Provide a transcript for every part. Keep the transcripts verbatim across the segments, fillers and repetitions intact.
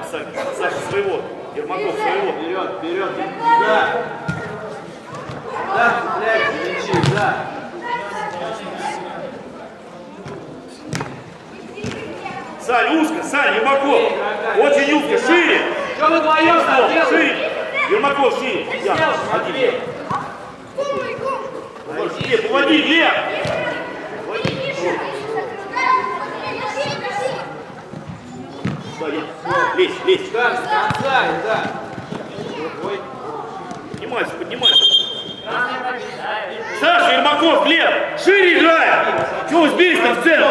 Саша своего. Ермаков своего. Вперед, вперед. Да. Да, цепляйся, лечи, да. Сань, узко, Сань, Ермаков. Очень узко, шире. Что вы вдвоем там делаете? Шире. Ермаков, шире. Я. Один. Глеб, уводи, Глеб. Лезь, лезь. Да, с конца, да. Ой. Поднимайся, поднимайся. Саша, Ермаков, Глеб, шире играй. Чего вы сбились там в центр?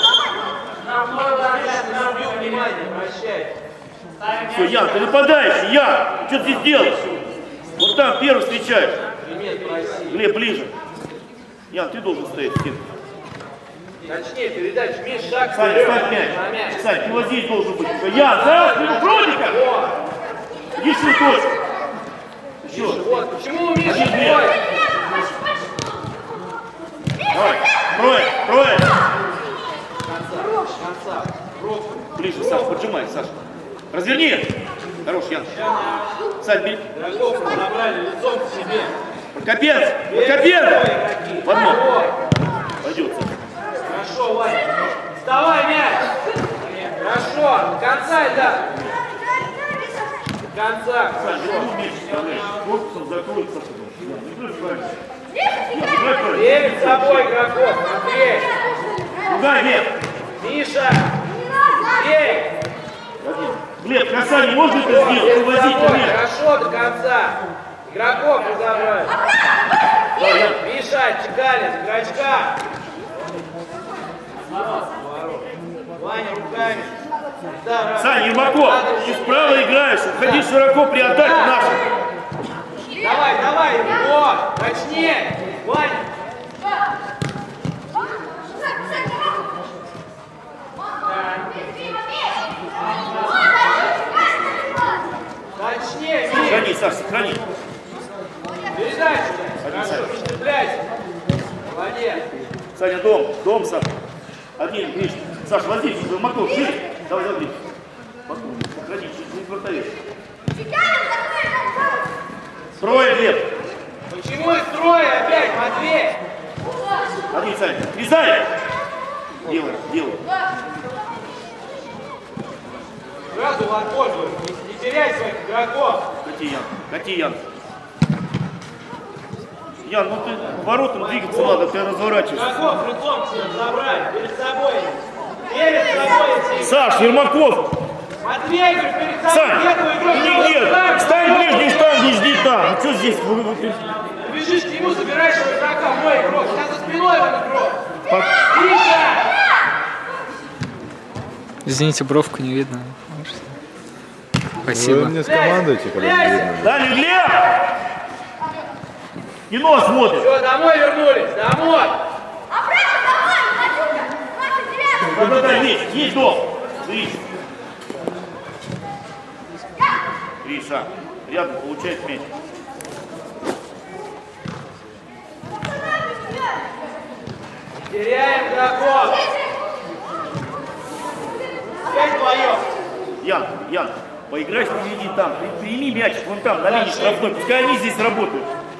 Все, Ян, ты нападаешь, Ян. Что ты здесь делаешь? Вот там первый встречаешь. Глеб, ближе. Ян, ты должен стоять. Точнее, передача, меньше шаг. Саня, ставь мяч. Сань, ты вот здесь должен быть. Ян, да, ты Фродика. Иди в свою точку. Еще. Вот, почему вы меньше бой? Давай, трое, трое. Конца, конца. Ближе, Саша, поджимай, Саша. Разверни. Хорош, Ян. Сань, бери. Игроков набрали лицом к себе. Прокопец, Прокопец. В одно. Пойдет, Саша. Хорошо, Ваня. Вставай, мяч. Хорошо, до конца, да. До конца, хорошо. Корпусом закроет, Саша. Перед собой игроков, Матвей. Удар, Глеб. Миша. Бей. Глеб, касание можно это сделать? Увозить, Глеб. Хорошо, до конца. Игроков разобрали. Миша, Чекалин, игрочка. Ваня, руками. Да, Саня, Ермаков, ты справа играешь, уходи широко при атаке нашей. Давай, давай, вот, точнее. Ваня. Точнее, сохрани, Саша, сохрани. Передача. Хорошо, не цепляйся. Молодец. Саня, дом, дом, Саша. Один, Гриш. Саша, возьми, Ермаков, шире. Давай, давай, спокойно, сохрани, чуть не протаешь. Трое, Глеб. Почему их трое опять, Матвей? Один, Саня, Рязань. Делай, делай. Сразу воспользуйся, не, не теряй своих игроков. Кати, Ян, кати, Ян. Ян, ну ты воротом двигаться надо, ты разворачиваешься. Игроков лицом себе забрать, перед собой. Перед собой. Саш, Ермаков. Матвей, говорю, перед собой. Сань, нигде. Встань ближний штанг, не жди там. Ну что здесь? Бежишь к нему, забираешь его игрока, мой игрок. Сейчас за спиной он игрок. Миша! Извините, бровку не видно. Спасибо. Вы мне скомандуйте, когда не видно. Дали, Глеб! Кино смотрит. Все, домой вернулись, домой. Да-да-да, есть, есть дом. Гриш. Гриша, рядом получает мяч. Теряем игроков. Опять вдвоем. Ян, Ян, поиграй впереди там. Прими мяч вон там, на линии штрафной. Пускай они здесь работают.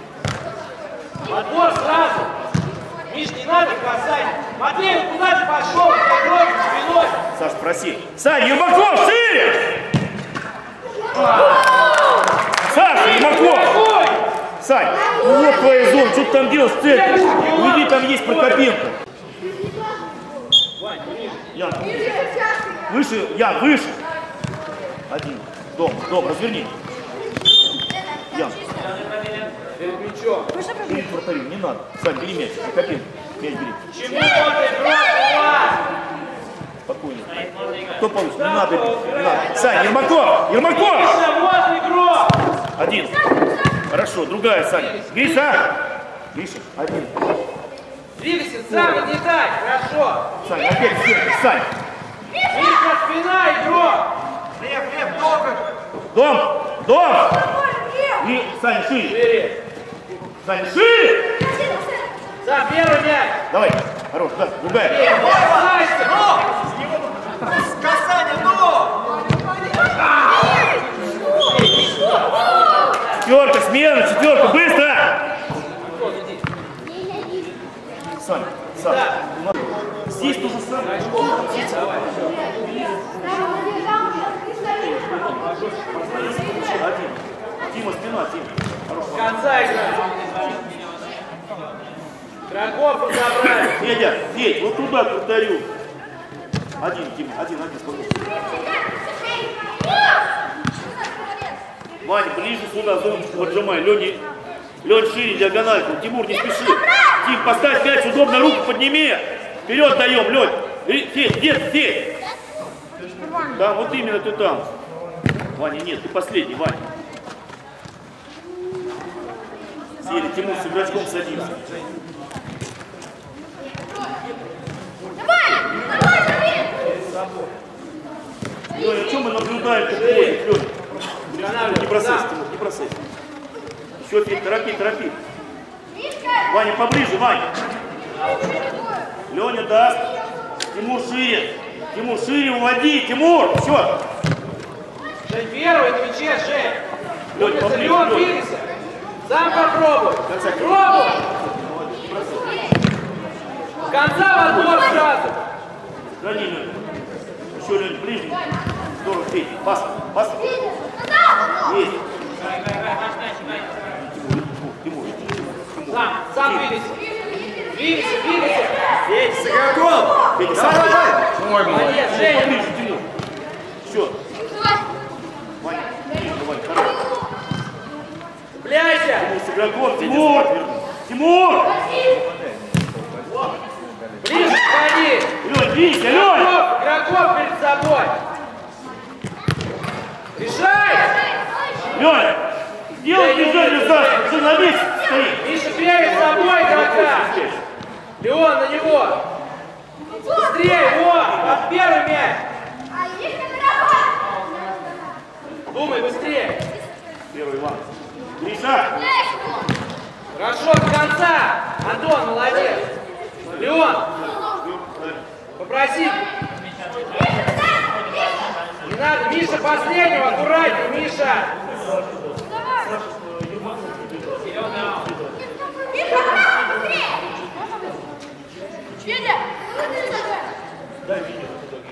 Отбор сразу. Миш, не надо бросать. Матвей, куда ты пошел? У тебя игрок за спиной. Саш, проси. Сань, Ермаков, шире! Саша, Ермаков! Сань, ну вот твоя зона, что ты там делаешь в центре? Уйди, там есть Прокопенко. Ян, выше, Ян, выше. Один, дом, дом, разверни. Ян. Перед мячом. Перед вратарем, не надо. Сань, бери мяч, Прокопенко, мяч бери. Чему вот игрок у вас? Спокойно. Кто получит? Не надо, не надо. Сань, Ермаков! Ермаков! Вот игрок! Один. Хорошо, другая, Саня. Гриша! Гриша, один. Двигайся, сам нагнетай, хорошо. Саня, опять стенка, Сань. Миша, спина, игрок. Лев, лев, долго. Дом! Дом! И, Саня, шире. Бери. Саня, шире! Сам первый мяч. Давай, хорош, да, другая. Бросайся. Касание, ну! Лена, четверка, быстро! Саня, Саня. Здесь то же самое. Один. Тима, спина, Тима. С конца играть. Игроков забрали. Федя, Федь, вот туда повторю. Один, Тима, один, один, спокойно. Ваня, ближе сюда, зоночку поджимай. Лёня, Лёнь шире, диагональку. Тимур, не спеши. Тим, поставь мяч, удобно, руку подними. Вперед даем, Лёнь. Федь, где Федь? Да, вот именно ты там. Ваня, нет, ты последний, Ваня. Сели, Тимур с игрочком садимся. Лёня, о чем мы наблюдаем? Лёня, не бросайся, Тимур, не бросайся. Еще, Федь, торопи, торопи. Ваня, поближе, Ваня. Лёня даст. Тимур шире. Тимур шире, уводи. Тимур, все. Жень, первый на мяче, Жень. Лёнь, поближе, Лёнь, Лёнь. двигайся. Сам попробуй. Пробуй. С конца в отбор сразу. Сохрани, Лёнь. Еще, Лёнь, ближе. Здорово, Федь. Пас, пас. Есть. Тимур, Тимур. Сам, сам двигайся. Двигайся, двигайся. Федь, сыграй гол. Федя, сам. Молодец, Женя. Поближе, Тимур. Все. Ваня, давай, хорошо. Цепляйся. Тимур с игроком. Тимур! Тимур! Ближе подходи. Лёнь, двигайся, Лёнь! Игроков, игроков перед собой. Решай. Лёнь! Сделай движение завтра, что на месте стоит. Миша, перед собой игрока. Леон, на него. Быстрее, вот, под первый мяч. Думай, быстрее. Первый Иван. Гриша! Хорошо, до конца. Антон, молодец. Леон, попроси. Не надо, Миша, последнего, аккуратнее, Миша. Дай видео.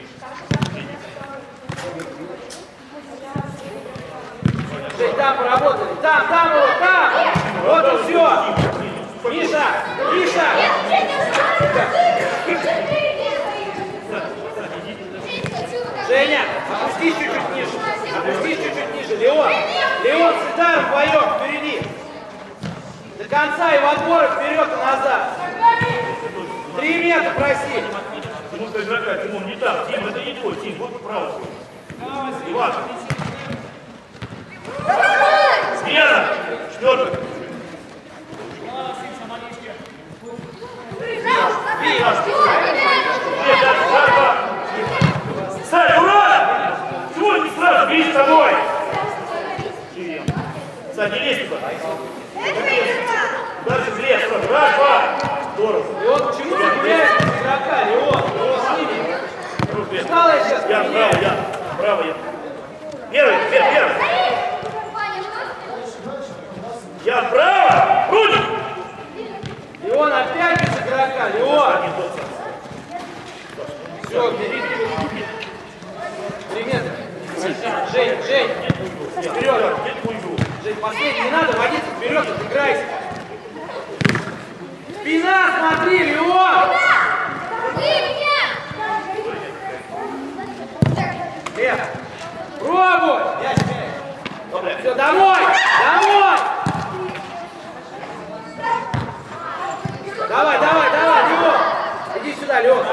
Жень, там поработали. Там, там его, там. Вот и все. Миша, Миша. Женя, опустись чуть-чуть ниже. Опустись чуть-чуть ниже. Леон, Леон, сюда вдвоем, впереди. До конца и в отборы вперед и назад. Три метра проси. Тимур, ты игрока, Тимур, не так. Тим, это не твой, Тим, вот право. Иван. Смена! Четвертый. Сань, ура! Чего не сразу? Бери с тобой! Сань, не лезь туда. Дальше влез. Раз, два. Здорово. Леон, почему ты гуляешь без игрока? Леон, Леон, сними. Встал я сейчас. Я, право, я. Право, я. Первый, первый, первый. Я право! Рудик! Леон, опять без игрока, Леон! Все, бери. Три метра. Жень, Жень, вперед! Жень, последний, не надо водиться вперед, отыграйся! Спина, смотри, Леон! Лев, пробуй! Все, домой! Домой! Давай, давай, давай, Леон! Иди сюда, Леон!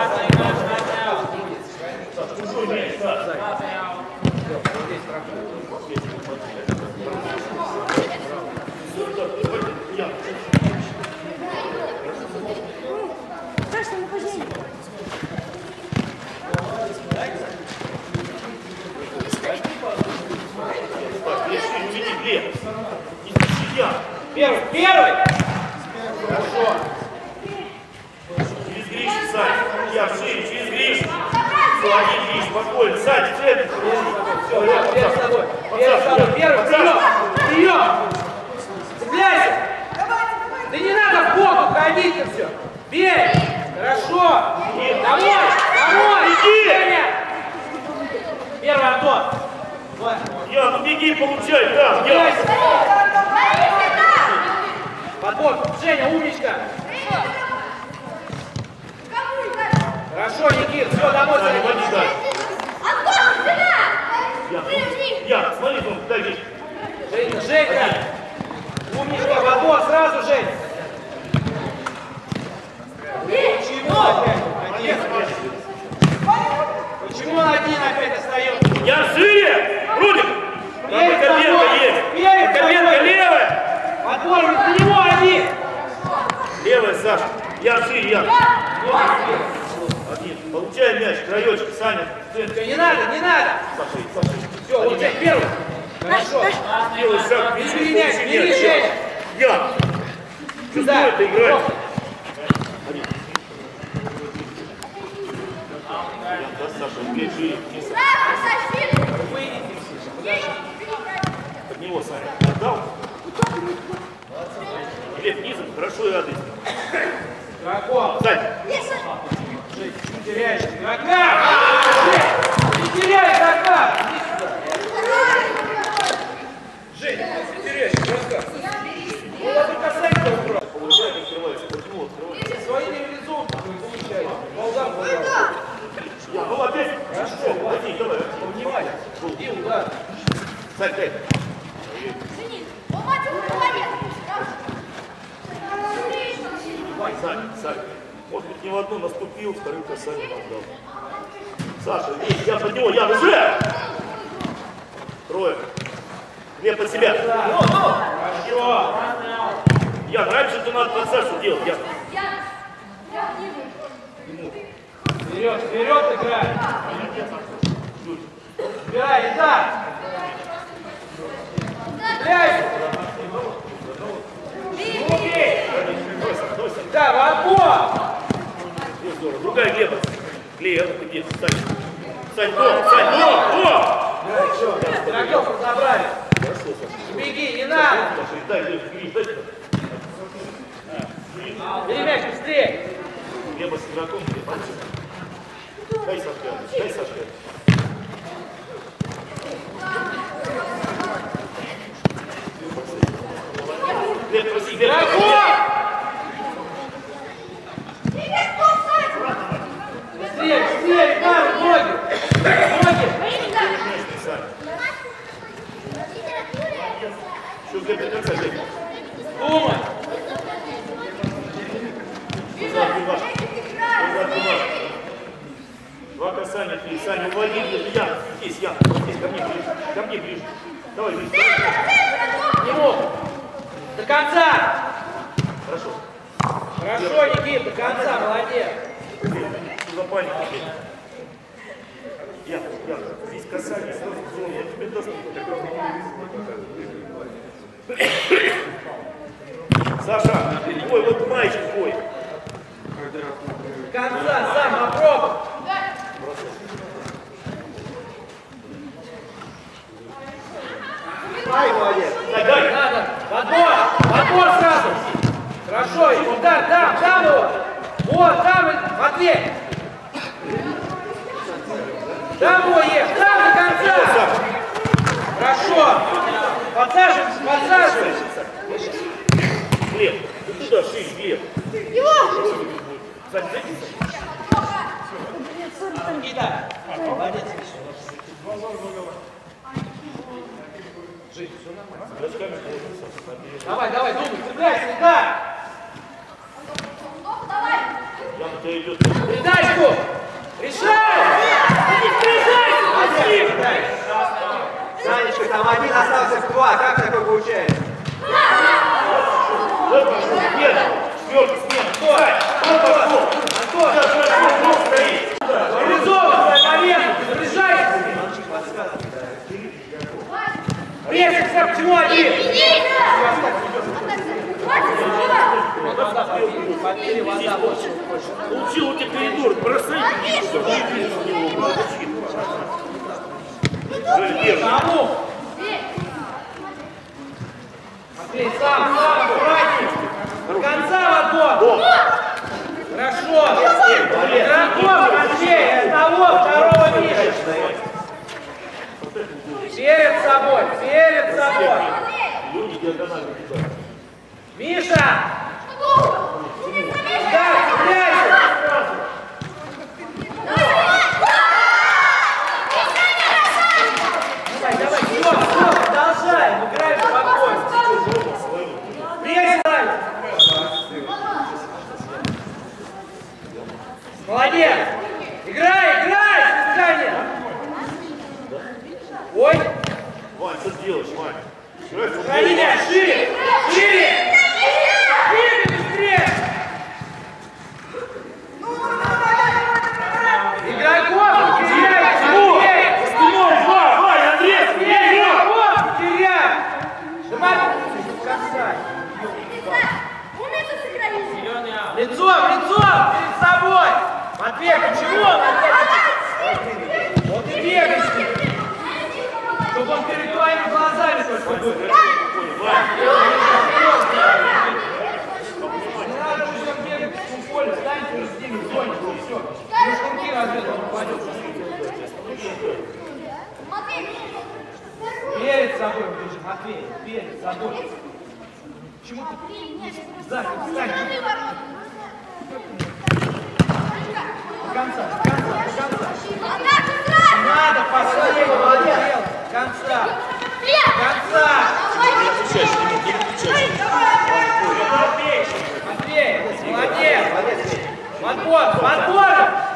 Первый, первый! Хорошо! Через Гриш, Сань. Я шире, через Гриш. Все, один Гриш, спокойно. Сань, цепь. Все, Леон, перед собой. Перед собой. Первый, прием! Прием! уходить-то все. Бей! Хорошо! Домой! Домой! Иди! Первый Антон! Вот. Я, ну беги, получай, да, я. Подбор, Женя, умничка! Хорошо, Никит, все, домой Саня, води, заходи. Я, я, смотри, ну, дай здесь. Женька, Женька! Умничка, подбор, сразу, Жень! Почему опять? Один. Почему он один опять остается? Я шире! Рудик! Там Перед Коробенко тобой. есть! Перед Коробенко тобой. левая! Подбор, за него один! Левая, Саша. Я шире, я. Один. Получай мяч, краечки, Саня. Все, не надо, не надо! Саша, Саша. Все, вот здесь первый. Хорошо. Делай шаг, бери, Бери мяч, получи бери, мяч. Женя. Я. Чувствую Да. это играть. Один. Да, Саша, бей шире. Под него, Саня. Отдал? Глеб, низом, хорошо и адрес. Игроком. Сань. Жень, не теряешь игрока! Жень, не теряй игрока! Жень, не теряешь игрока! Ну, надо касаться убрать. Получает, открывается. Под него открывается. Своими реализовками получается. Волгам, пожалуйста. Я, ну опять. Хорошо, води, давай. Внимание. И удар. Сань, дай. Сань, Сань. Может быть, не в одну наступил, вторым касанием отдал. Саша, есть, я под него, я уже! Трое. Глеб под себя. Хорошо. Ян, раньше ты надо под Сашу делать, Ян. Вперед, вперед играй. Играй, итак. Играй. Да, в отбор. Здорово. Другая Глеба. Глеба, ты где? Сань. Сань, до, Сань, до, до! Игроков разобрали. Хорошо, Саша. Беги, не надо. Саша, дай, Глеб, бери, дай сюда. Бери мяч быстрее. Глеба с игроком, Глеб, дай Сашке, дай Сашке. Глеб, проси, Глеб, Игроков. Быстрее, быстрее, ребята, ноги. Ноги. Что Глеб до конца, Глеб? Думай. Назад, Димаш. Назад, Димаш. Два касания, три. Саня, уводи, Глеб, Ян. Здесь, Ян, здесь, ко мне ближе. Ко мне ближе. Давай, ближе. К нему. До конца. Хорошо. Хорошо, Никит, до конца, молодец. Что за паника, Глеб? Ян, Ян, здесь касание, сразу в зону. Я тебе даст. Саша, ой, вот маечку твой. До конца, сам попробуй. Ай, молодец. Дай, дай. Надо. Подбор. Подбор сразу. Хорошо. И удар. Там. Там его. Вот. Там. Матвей. Там его ешь. Там до конца. Хорошо. Подсаживайся. Подсаживайся. Глеб, ты туда шире, Глеб. Сань, зайди. Никита. Молодец. Жить, все нормально. Давай, давай, думай, цепляйся, да! Ян, у тебя идет. Передачку! Решай! Решай! Санечка, там один остался в два. Как такое получается? Вот пошел, смена. Четвертый смена. Сань, вот пошел. Антон! Сейчас пошел, ног стоит. Реализовывай свой момент! Заряжайся! Прессик, почему один? Подбери, вода больше. Получил у тебя коридор, бросай. Кому? Андрей, сам, сам, аккуратней. До конца в отбор. диагонально. Миша! Да, цепляйся! Давай, давай, все, все, продолжаем, играем спокойно. Пресс! Молодец! Играй, играй! Свистание! Ой! Вань, что ты делаешь, Вань? Сохрани мяч, шире! Шире! Шире, быстрее! Игроков не теряй! Андрей! Спиной, Вань, Вань, Андрей! Игроков не теряй! Лицом, лицом! Перед собой! Матвей, почему он опять? Вот и бегаешь! Чтобы он перед твоими глазами только был. Не надо уже бегать в поле, встаньте уже с ними в зоне, все. Ну, штанги разбит, он упадет. Перед собой ближе, Матвей, перед собой. Почему ты? Сзади, встань. До конца, до конца, до конца. Надо последнего делать. До конца. До конца. Матвей, молодец. Подбор, подбор.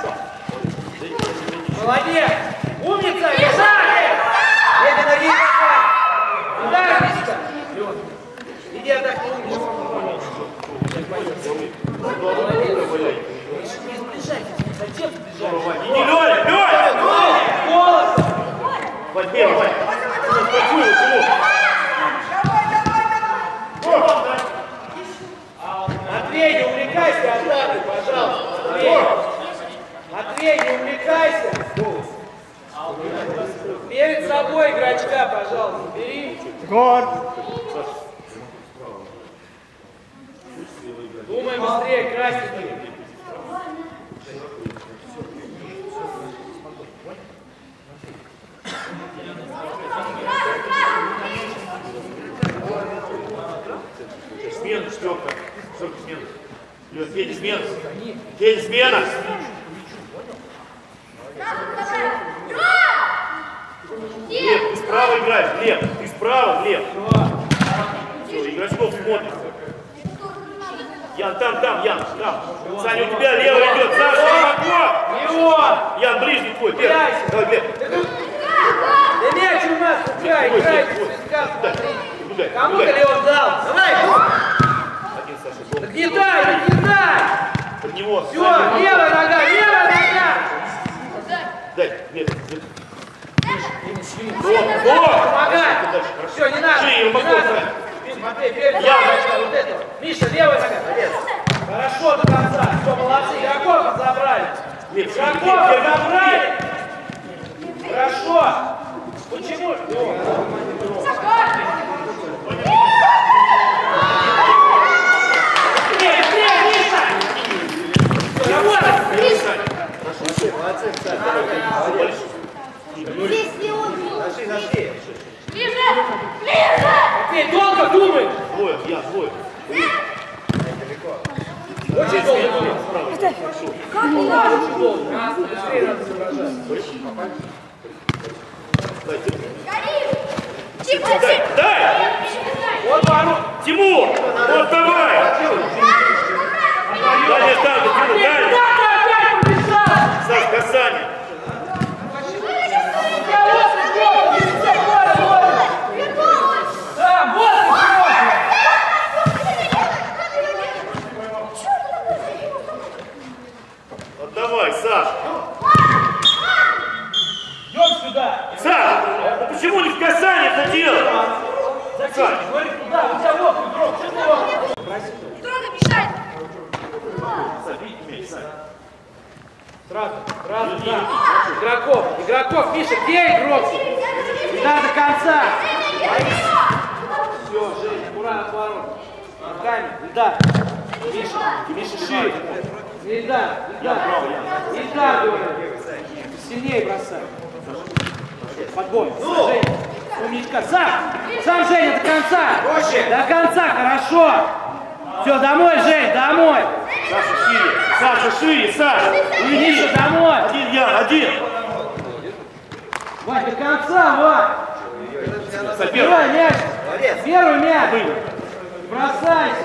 Молодец. Умница, решай. Медленно, Риска. Удар, Риска. Иди отдохни, умница. Молодец. Не сближайтесь, зачем сближайтесь? Иди, Лёля, Лёля! Голос! Вань, первый, Вань. Спокойно, чего? Матвей, не увлекайся атакой, пожалуйста. Матвей, Матвей, не увлекайся. Перед собой игрочка, пожалуйста, бери. Гол. Думай быстрее, красненький. Смена, четверка. Четверка смена. Лёд, Федя, смена. Федя, смена. Глеб, ты справа играешь, Глеб. Ты справа, Глеб. Все, игрочков смотрит. Ян, там, там, Ян, там. Саня, у тебя лево идет. Саша, глубоко. Его! Ян, ближний твой, первый. Давай, Глеб. Да мяч у нас, играй, играй, свистка, смотри. Кому-то ли он дал? Давай! Один, Саша, дом. Нагнетай, нагнетай! Под него. Все, левая нога, левая нога! Дай, Глеб, Глеб. О, помогай! Все, не надо, Шире, не глубоко, надо. Сань. Смотри, перед игрочка, вот этого. Миша, левая нога, молодец. Хорошо до конца, все, молодцы, игроков забрали. Игроков забрали! Хорошо! Почему? Нашли, нашли. Ближе! Ближе! Матвей, долго думай! Двое, я, двое. Очень долго думай. Очень долго. Быстрее надо соображать. Гори! Тихо, Дай, тихо! дай! Вот ворот. Тимур! Вот давай! Дальняя станка, Тимур, дальняя! Надо опять побежать! Саш, касание! Я вот игрок, не все поле, вот! Да, вот игрок! Отдавай, Саш! Идем сюда! Саш! Ну почему не в касание это делать? Зачем? Говори туда, у тебя вот игрок, что ты его? Трудно мешать! Сразу, сразу, да. Игроков, игроков, Миша, где игрок? Сюда до конца. Все, Женя, аккуратно от ворот. Руками, Ильдар. Миша, Миша, шире. Ильдар, Ильдар. Ильдар, говорю. Сильнее бросай. Подбой. Женя. Умничка. Сам. Сам, Женя, до конца. До конца, хорошо. Все, домой, Жень, домой. Саша, шире. Саша, шире, Саша. Уйди. Миша, домой. Один, Ян, один. Вань, до конца, Вань. Соперник. Первый мяч. Первый мяч. Выйди. Бросайся.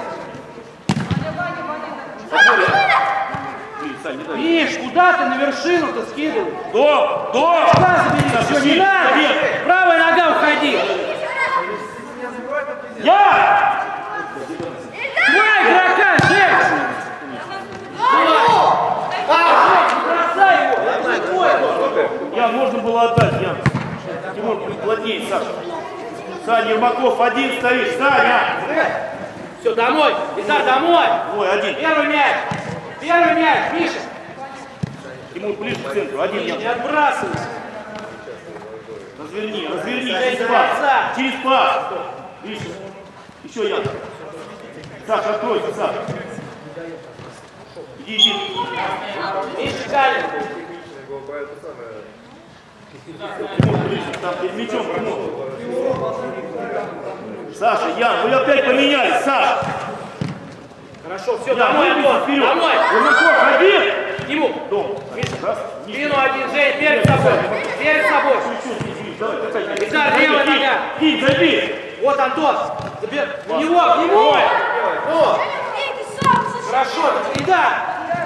Блин, Сань, не дай. Миш, куда ты на вершину-то скидываешь? До, до. Куда забери? Саша, Все, не шире. надо. Побег. Правая нога уходи. Я! Два игрока, Жень. Бросай его. Ян, можно было отдать, Ян. Тимур, плотнее, Саша. Саня, Ермаков, один стоишь. Саня! Все, домой. Итак, домой. Ой, один. Первый мяч. Первый мяч, Миша. Тимур, ближе к центру. Один, Ян. Не отбрасывайся. Разверни, разверни. Жень, Через до пас. конца. Через пас. Видишь? Еще Ян. Саша, откройся, Саша. Иди, иди. Миша, Калин. Тимур, ближе. Там перед мячом, Тимур. Саша, Ян, вы опять поменялись, Саша. Хорошо, все, Ян, домой, выйди Антон. вперед. Домой. Ермаков, один. Тимур. Дом. Раз. Спину один, Жень, перед собой. Перед собой. Давай, опять. Итак, левая нога. Кинь, забей. Вот, Антон. Забер. В него, в него. О. Хорошо, и да.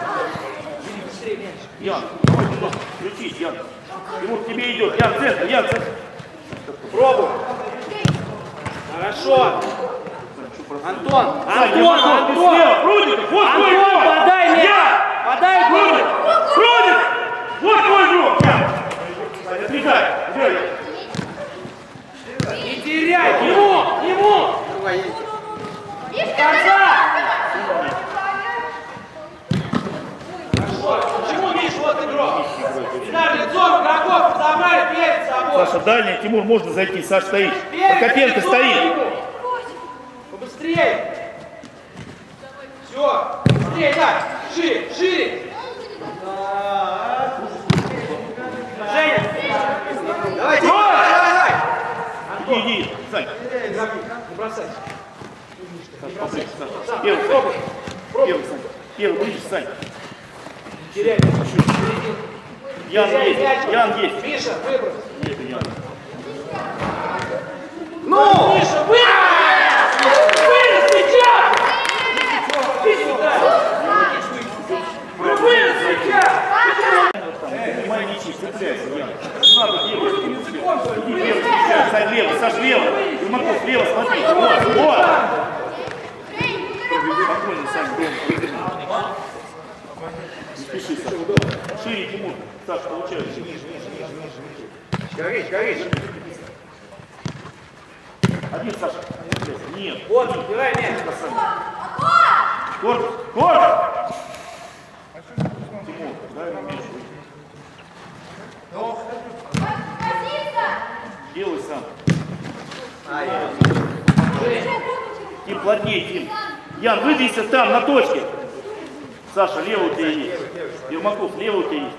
Ян, давай туда. Включись, Ян. Тимур к тебе идет. Ян, центр, Ян, центр. Пробуй. Хорошо. Антон, Сань, Антон, Ермаков, ты Антон. слева. Прудников, вот твой Антон, игрок. подай мне. Ян. Подай Прудников, мне. Прудников. Вот твой игрок. Ян. Сань, отвлекай. Отвлекай. Не теряй. К нему, к нему. До конца. Хорошо. Почему, Миш, вот игрок? Итак, лицо игроков забрали перед собой. Саша, дальний. Тимур, можно зайти. Саша стоит. Перед Прокопенко лицом стоит. ему. Побыстрее. Все. Быстрее, так. Шире, шире. Женя. Давай, Тимур, давай, давай. Иди, иди. Сань. Не бросай. Поближе, Саша. Первый, Сань. Первый, Сань. Первый, ближе, Сань. Теряй. Ян Теряй есть. мяч. Ян есть. Миша, выброс. Нет, Ян. Ну! Миша, выброс! Выброс сейчас! Иди сюда! Выброс сейчас! Снимай мячи, цепляйся, Ян. Не надо делать. Иди левый, встречай. Сань левый, Саш левый. Ермаков лево, смотри. Вот, вот. Спокойно, Сань, дома. Не спеши, Саша. Шире, Тимур. Саш, получается. Горишь, горишь. Один, Саша. Нет. Вот, убирай мяч. Корпус, корпус. Тимур, дай ему мяч. Делай сам. Тим, плотнее, Тим. Ян, выдвинься там, на точке. Саша, лево у тебя есть. Ермаков, лево у тебя есть.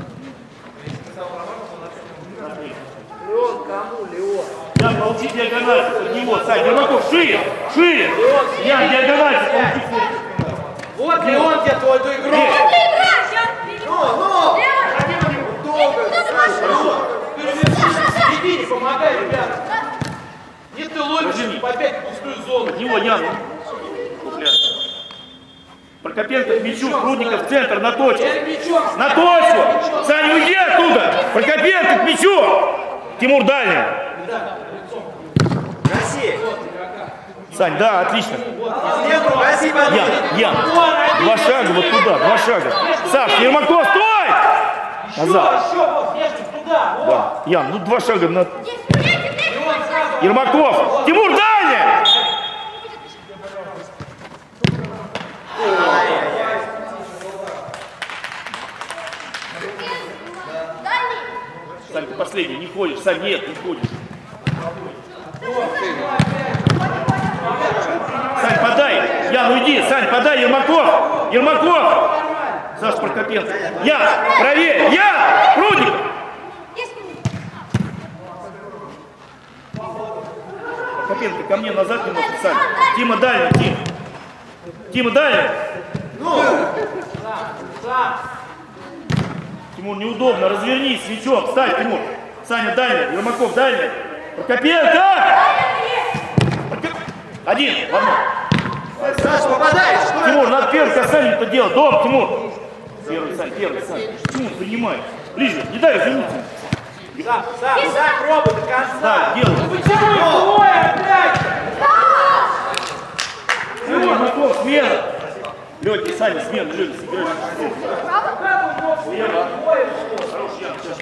Леон, кому, Леон? Ян, получи диагональ под него. Сань, Ермаков, шире, шире. Ян, диагональ, получи. Вот Леон, где твой игрок. Ну, ну! Долго. Хорошо. Иди, не помогай, ребята. Нет, ты ловишь опять в пустую зону. Под него, Ян. Прокопенко к мячу, Прудников в центр, на точку. На точку! Саня, уйди оттуда! Прокопенко к мячу! Тимур, дальний. Гаси. Сань, да, отлично. Центру, гаси, Ян, Ян, два шага вот туда, два шага. Саш, Ермаков, стой! Назад. Еще, вот, между туда, вот. Да. Ян, ну два шага на... Ермаков! Тимур, дальний! Сань, ты последний, не ходишь. Сань, нет, не ходишь. Сань, подай. Ян, уйди. Сань, подай. Ермаков. Ермаков. Саш, Прокопенко. Ян, правее. Ян, Прудников. ко мне назад немножко, Саня. Тима дальний, Тим. Тима дальний. Ну! Сам! Тимур, неудобно, развернись с мячом. Встань, Тимур. Саня дальний, Ермаков дальний. Прокопенко! Один, в одно. Саша, попадаешь! Тимур, надо первый касание это делать. Дом, Тимур. Первый, Сань, первый, Сань. Тимур, принимай. Ближе, не дай развернуться. Сам, сам, сам, пробуй до конца. Да, делай. Ну почему их двое опять? Тимур, Ермаков, смена. Лёнь, Саня, смена, Лёнь, сыграешь. Слева. Хороший ян, сейчас.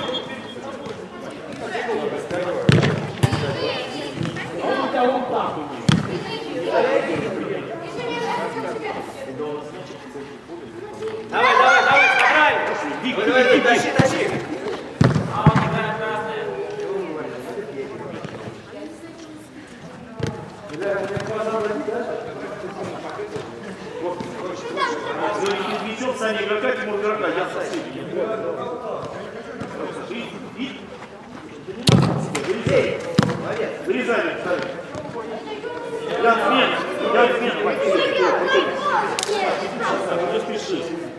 Давай, давай, давай, собрали. Тащи, тащи! Мячом, Саня игрока, Тимур игрока, я соседний. Вырезай, Саня. Я смен, я смен, не спеши.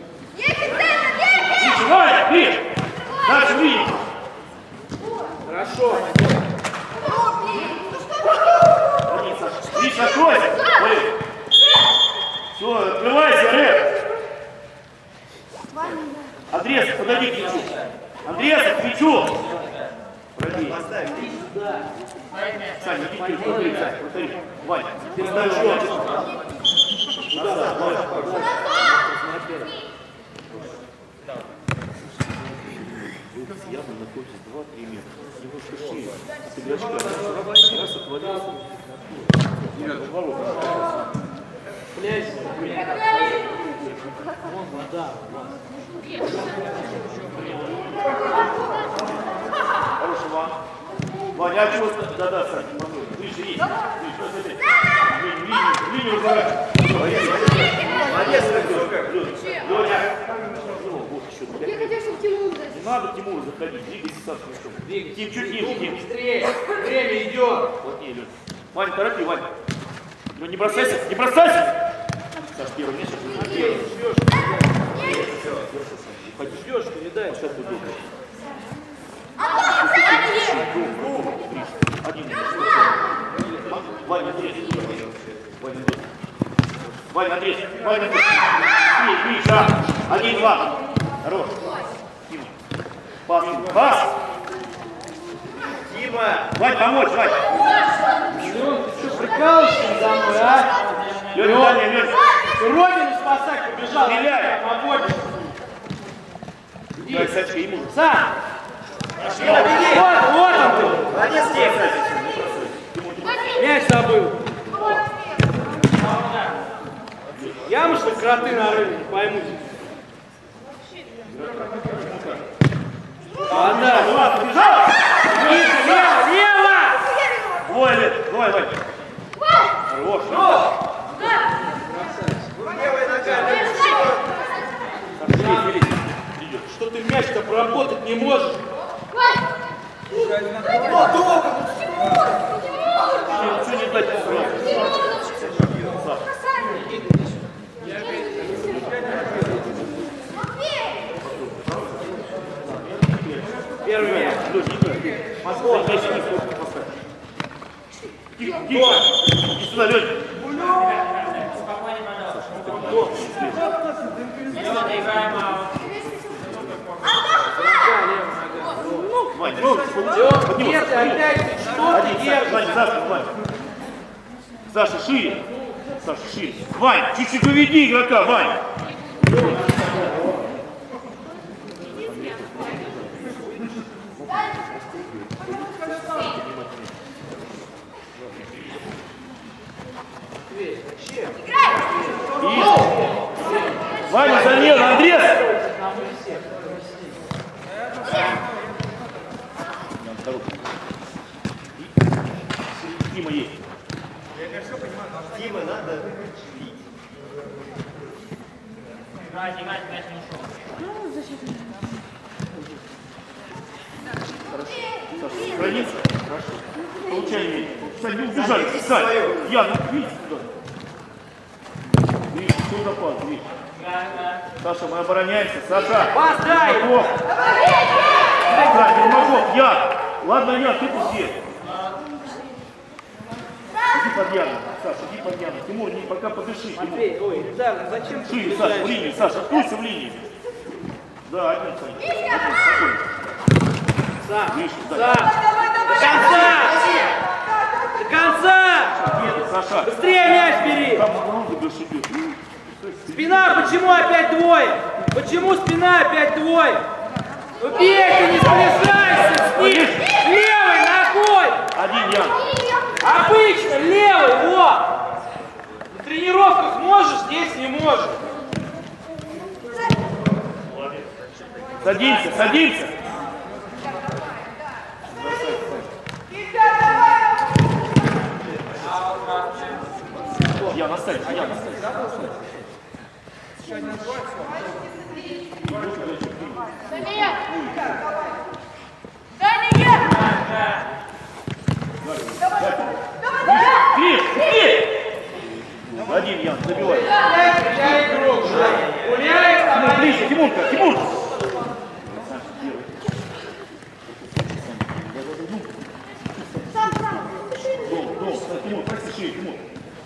Давай, блин! Дальше видим. Хорошо. Видишь, откройся. Все, открывайся, Рэп. Андрей, подойди к мячу. Андрей, к мячу. Пройди. Саня, иди вперед, повтори, Саня, повтори. Вань, передай еще. Назад, Вань. Явно находится два-три метра. Немножко шире. С игрочка. Раз отвалился. Плясь. Вон вода. Хороший Вань. Вань, а чего? Да-да, Саня, помой. Выше есть. Выше, смотри. Линию, линию убирай. Молодец, Лёня. Лёня. Вот еще. Я хотел, чтобы Тимур Не надо Тимуру заходить. Двигайся сам. Тим, чуть ниже, Тим. Быстрее. Время идет. Вот не, Лёня. Вань, торопи, Вань. Лёня, не бросайся, не бросайся. Саш, первый месяц. Ждешь, ждешь, передай. Сейчас ты думаешь. Один. Ваня, Андрей. Ваня, Андрей. Ваня, Андрей. Ваня, Андрей. Миша. Один, два. Хорош. Тима. Пас. Пас. Тима! Вань, помочь, Вань. Лён, ты что, прикалываешься за мной, а? Лёня, Ваня, Лёня. Ты родину спасать побежал. Стреляй. Обводишь. Дай, Сачка, ему. Сам. Тима, беги! Вот, вот он ты. Молодец, Тим! Мяч забыл. Яму, что ли, кроты нарыли, не пойму. А, да. Побежал. Ниже, лево, лево! Двое, Лёня. Двое, Вань. Хорош. Левая нога! Что ты мяч-то проработать не можешь? Что не дать сразу? Первый мяч. Москва, здесь не сколько поставь. Тихо, тихо. Иди сюда, Лёнь. Вань, ну, поднимай. Нет, опять ты что ты Один, держишь? Вань, Саша, Вань. Саша, шире. Саша, шире. Вань, чуть-чуть уведи игрока, Вань. И... Ваня, замена, Андрей! Дима есть. Дима, надо бить. Хорошо. Саша, граница? Хорошо. получай меч. Сань, не убежали, Сань. Я, ну видите туда. Видишь, все запал, видишь. Саша, мы обороняемся, Саша. Пас дай! Сань, Ермаков, я. Ладно, я, ты тут здесь. Иди под Яну, Саша, иди под Яну. Тимур, не, пока подыши, Тимур. Матвей, ой, Эльдар, ну зачем ты Шире, Саша, в линии, Саша, откройся в линии. Да, один, Саша. Один, спокойно. Сам, Видишь, сам. да. До конца! До конца! Нет, Саша. Быстрее мяч бери! Там он забежит. Спина, почему опять двое? Почему спина опять двое? Ну бей ты, не сближайся с ним! Левой ногой! Один, Ян. Обычно левый, вот! На тренировках можешь, здесь не можешь. Садимся, садимся. Я наставь, я наставь. Дания! Дания! Криш, Криш! Один, Ян, забивай. Я игрок, гуляет, Тимур, ближе, Тимурка, Тимур! Дом, дом, Тимур, просиши, Тимур.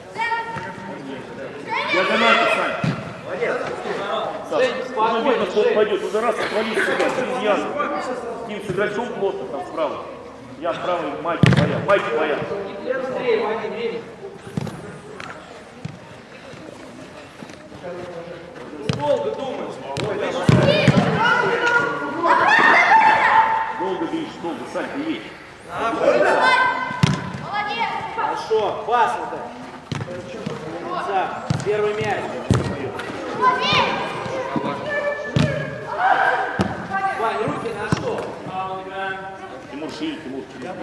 Диагональка, Сань. Саша, ну видно, что он пойдет, уже раз отвалить себя, через Ян. С ним с игроком плотно там справа. Ян справа, Майки твоя, Майки твоя. быстрее, Ваня, время. Долго думаешь. Долго видишь, долго, Сань, ты едешь. Молодец! Хорошо, пас-то. Первый мяч. Вань, руки на что? Тимур шире, Тимур.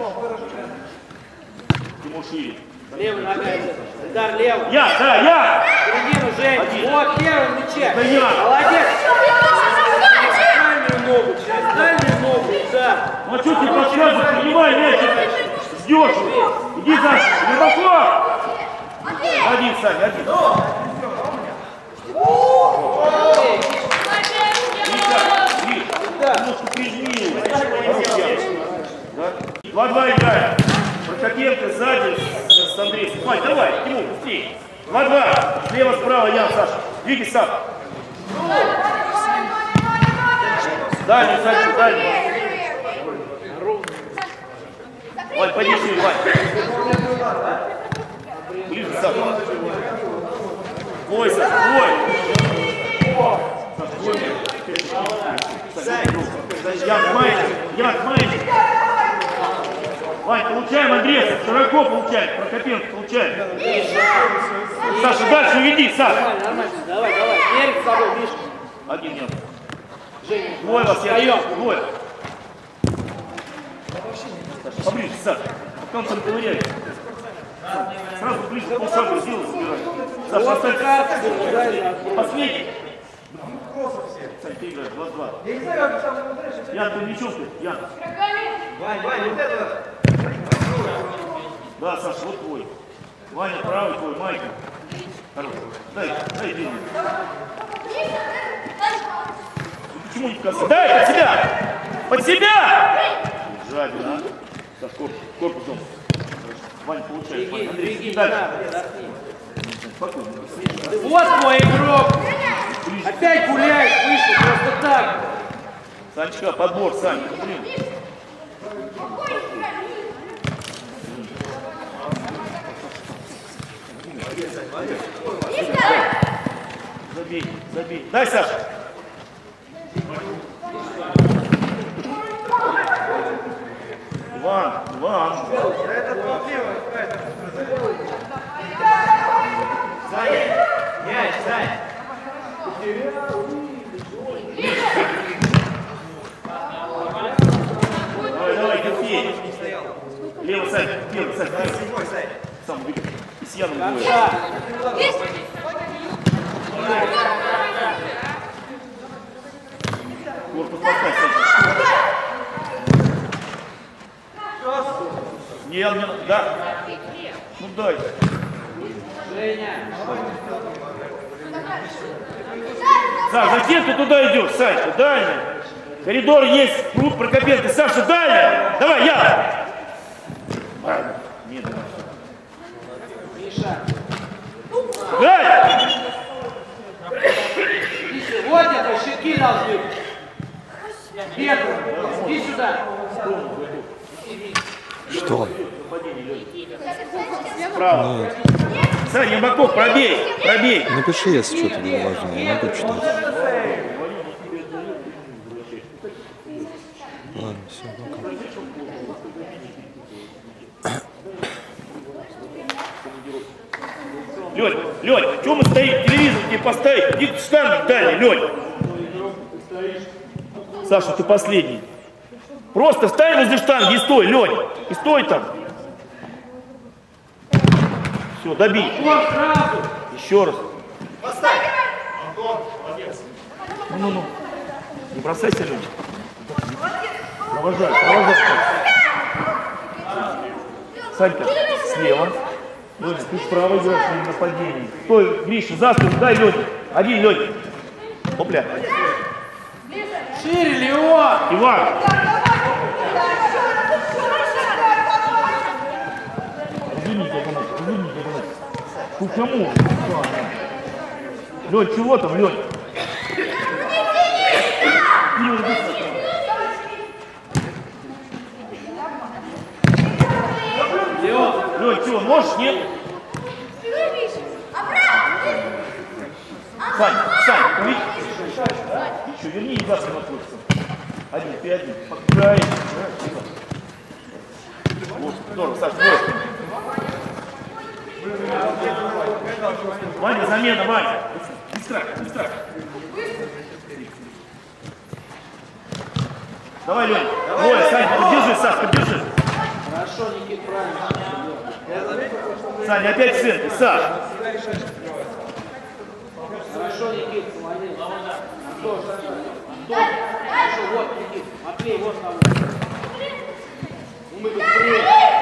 Тимур шире. Левая нога. Удар левый. Я, да, я! Середину, Жень. Один. Вот первый мяче. Да я. Молодец. Через дальнюю ногу, через дальнюю ногу, да. Ну а что ты подсказываешь? Принимай мяч. Ждешь. Иди за Ермаков. Один, Сань, один. Немножко прижми. Два-два играем. Прокопенко сзади с Андреем. Вань, давай, Тимур, быстрее. Два-два. Слева-справа, Ян, Саша. Двигай сам. Дальний, Саша, дальний. Вань, пойди шире, Вань. Ближе, Саша. Твой, Саша, твой. Ян, маятник, Ян, маятник. Вань, получаем, Андрей, широко получаем, Прокопенко получаем. Саша, дальше веди, Саша. Нормально, нормально. Давай, давай. Перед собой, Миша. Один нет. Женя, Двое вас, я встаем. двое. Саша, поближе, Саша. Пока он там ковыряет. Сразу ближе, полшага сделай, собирай. Саша, Вот оставь. карта, дай на отброс. Последний. Сань, ты играешь, два-два. Ян, ты ничего ты? Ян. Вань, Вань, вот это. Да, Саша, вот твой. Ваня, правый твой, Майка. Хорош. Дай, дай деньги. Почему не касается? Дай, под себя! Под себя! Жадина, а? Саш, корпус, корпусом. Ваня, получает. Беги, Андрей, беги, не дальше. надо, отдохни. Спокойно. Вот твой игрок. Опять гуляешь, вышел, просто так. Санечка, подбор, Сань, блин. Забей, забей. Дай, Саша. Иван, Иван. Саня, мяч, Сань. Давай, давай, терпи. Лево, Сань, первый, Сань, Сань. Седьмой, Сань. Сам выйди. И с Яном двое. Да. Корпус поставь, Сань. Съел мне, да. Ну дай. Женя. Саш, зачем ты туда идешь, Санька? Дальний. Коридор есть, пруд Прокопенко. Саша, дальний. Давай, я. Нет, давай. Миша. Дай. Вот это, щеки должны. Петр, иди сюда. Что? Справа. Саня, боков, пробей, пробей. Напиши, если что-то было важное, я могу читать. Ладно, все, пока. Лёнь, Лёнь, чего мы стоим? Телевизор тебе поставить? Иди штанги дальний, Лёнь. Саша, ты последний. Просто встань возле штанги и стой, Лёнь. И стой там. Все, добей. Еще раз. Ну-ну-ну. Не бросайся, Лёнь. Провожай, провожай. Санька, слева. Лёня, ты справа играешь на нападении. Стой, Гриша, за спину, дай Лёне. Один, Лёня. Опля. Шире, Леон. Иван. Извините, извините, ну кому? Лёнь, чего там, Лёнь? Леон. Лёнь, чего, можешь, нет? Сань, Сань, увидишь? Еще верни и завтра находится. Один, ты один. Покрай. Вот, здорово, Саш, вот. Ваня, замена, Ваня. Быстро, быстро. Давай, Лёнь. Двое, Сань, поддержи, Саш, поддержи. Хорошо, Никит, правильно. Сань, опять центр, Саш. Хорошо, Никит, молодец. Антон, Антон. Хорошо, вот, Никит. Матвей, вот там. Мы быстрее.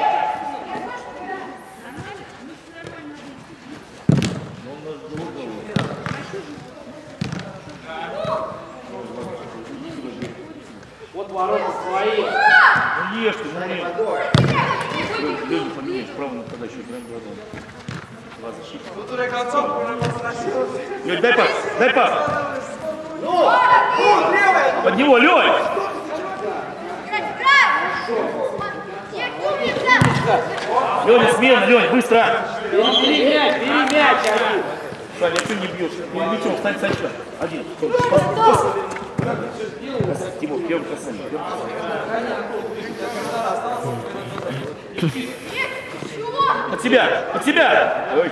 Вот ворота свои. Ну ешь ты, ну ешь. Лёню поменяешь, право нападающий, прям глазом. Два защитника. Лёнь, дай пас, дай пас. Под него, Лёнь. Лёня, смена, Лёнь, быстро. Бери мяч, бери мяч, один. Саня, ты не бьешь. Перед мячом, встань, Санечка. Один. Тимур, первый касание. От себя, от себя. Ой.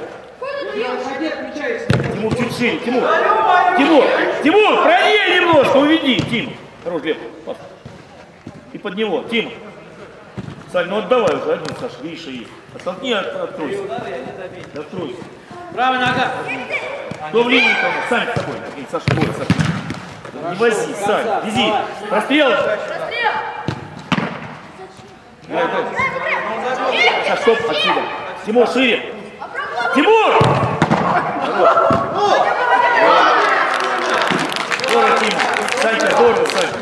Тимур, чуть шире, Тимур. Тимур, Тимур, правее немножко, уведи. Тим, хорош, Лев. И под него, Тим. Сань, ну отдавай уже один, Саша, Гриша есть. Оттолкни, откройся. Откройся. Правая нога. Кто в линии там? Сань с тобой. Саша, бой, Саша. Не вози, Сань, вези. Прострел. Саш, стоп, отсюда. Тимур, шире. Тимур! Здорово, Тимур. Санька, здорово, Санька.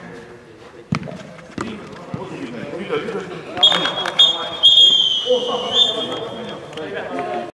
Опа!